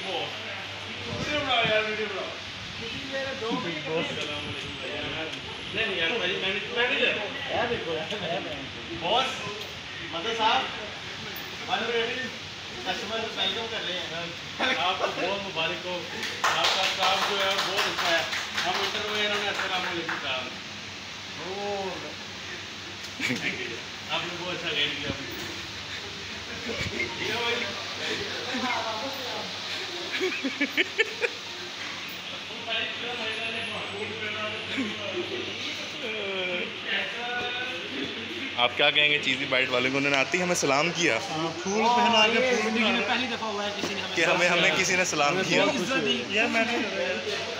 Video बनाओ यार, video बनाओ। नहीं यार भाई, मैनेजर बॉस मदर साहब, कस्टमर वेलकम कर रहे हैं। आपको बहुत मुबारक हो, आपका काम जो है बहुत अच्छा है। हम इंटरव्यू में इन्होंने अस्सलाम वालेकुम कहा। थैंक यू, आपने बहुत अच्छा गाइड किया। आप क्या कहेंगे चीज़ी बाइट वाले को? उन्होंने आती हमें सलाम किया, फूल पहना के पहली दफ़ा हुआ है कि हमें किसी ने सलाम किया। यार मैंने